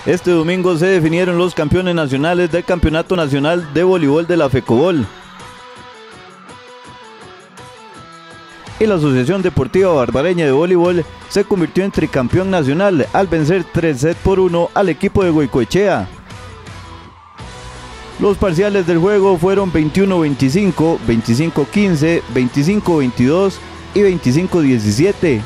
Este domingo se definieron los campeones nacionales del Campeonato Nacional de Voleibol de la FECOBOL. Y la Asociación Deportiva Barbareña de Voleibol se convirtió en tricampeón nacional al vencer 3-1 al equipo de Goicoechea. Los parciales del juego fueron 21-25, 25-15, 25-22 y 25-17.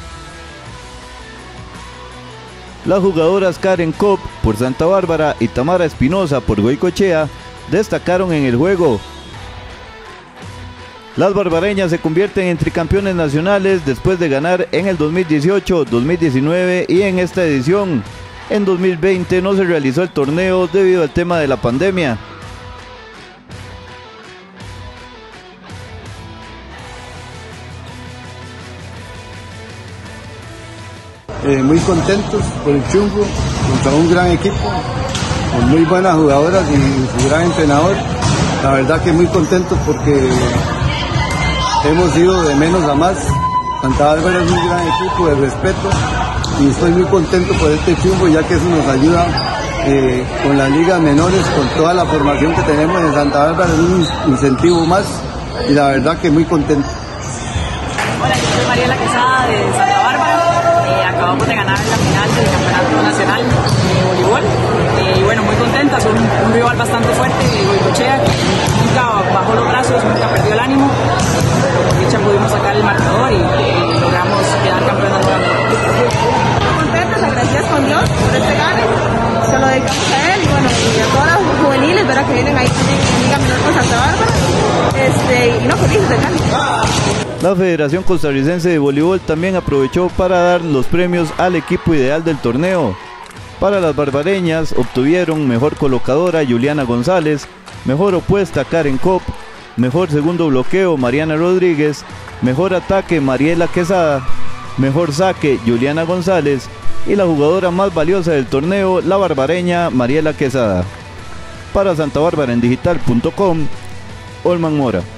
Las jugadoras Karen Kopp por Santa Bárbara y Tamara Espinosa por Goicoechea destacaron en el juego. Las barbareñas se convierten en tricampeones nacionales después de ganar en el 2018, 2019 y en esta edición. En 2020 no se realizó el torneo debido al tema de la pandemia. Muy contentos por el triunfo contra un gran equipo, con muy buenas jugadoras y su gran entrenador. La verdad que muy contentos porque hemos ido de menos a más. Santa Bárbara es un gran equipo de respeto y estoy muy contento por este triunfo, ya que eso nos ayuda con las ligas menores, con toda la formación que tenemos en Santa Bárbara, es un incentivo más y la verdad que muy contento. Hola, yo soy Mariela Quesada de Santa Bárbara. Acabamos de ganar la final del Campeonato Nacional de Voleibol y bueno, muy contentas, un rival bastante fuerte, Goicoechea, que nunca bajó los brazos, nunca perdió el ánimo. Por dicha pudimos sacar el marcador y logramos quedar campeonas nuevamente. Contentas, agradecidas con Dios por este gane, se lo dedicamos a él y bueno, y a todas las juveniles, ¿verdad?, que vienen ahí también en Liga Menor con Santa Bárbara, y no, felices del gane. La Federación Costarricense de Voleibol también aprovechó para dar los premios al equipo ideal del torneo. Para las barbareñas obtuvieron mejor colocadora Juliana González, mejor opuesta Karen Kopp, mejor segundo bloqueo Mariana Rodríguez, mejor ataque Mariela Quesada, mejor saque Juliana González y la jugadora más valiosa del torneo, la barbareña Mariela Quesada. Para santabarbaraendigital.com, Olman Mora.